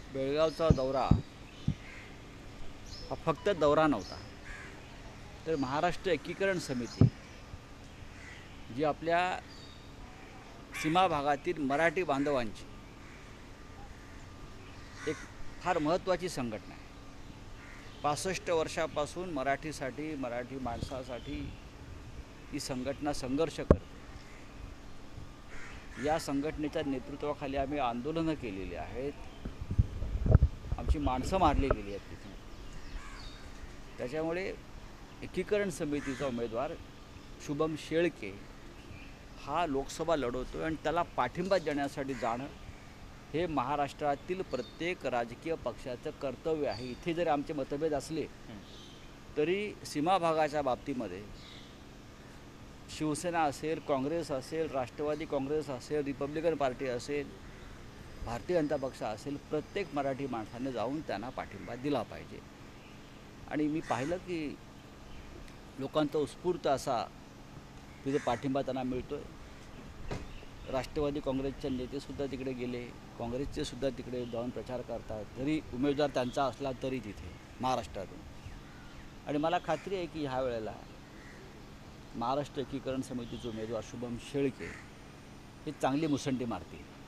बेळगावचा दौरा हा फक्त दौरा नव्हता, तर महाराष्ट्र एकीकरण समिती जी आपल्या सीमा भागातील मराठी बांधवांची एक फार महत्त्वाची संघटना आहे. 65 वर्षापासून मराठीसाठी, मराठी माणसासाठी ही संघटना संघर्ष करते. या संघटनेच्या नेतृत्वाखाली आम्ही आंदोलनं केलेली आहेत. आमची माणसं मारली गेली आहेत तिथे. त्याच्यामुळे एकीकरण समितीचा उमेदवार शुभम शेळके हा लोकसभा लढवतो आणि त्याला पाठिंबा देण्यासाठी जाणं हे महाराष्ट्रातील प्रत्येक राजकीय पक्षाचं कर्तव्य आहे. इथे जरी आमचे मतभेद असले तरी सीमा भागाच्या बाबतीमध्ये शिवसेना असेल, काँग्रेस असेल, राष्ट्रवादी काँग्रेस असेल, रिपब्लिकन पार्टी असेल, भारतीय जनता पक्ष असेल, प्रत्येक मराठी माणसाने जाऊन त्यांना पाठिंबा दिला पाहिजे. आणि मी पाहिलं की लोकांचा उत्स्फूर्त असा तिथे पाठिंबा त्यांना मिळतो आहे. राष्ट्रवादी काँग्रेसचे नेतेसुद्धा तिकडे गेले, काँग्रेसचे सुद्धा तिकडे जाऊन प्रचार करतात, जरी उमेदवार त्यांचा असला तरी तिथे महाराष्ट्रातून. आणि मला खात्री आहे की ह्या वेळेला महाराष्ट्र एकीकरण समितीचे उमेदवार शुभम शेळके हे चांगली मुसंडी मारतील.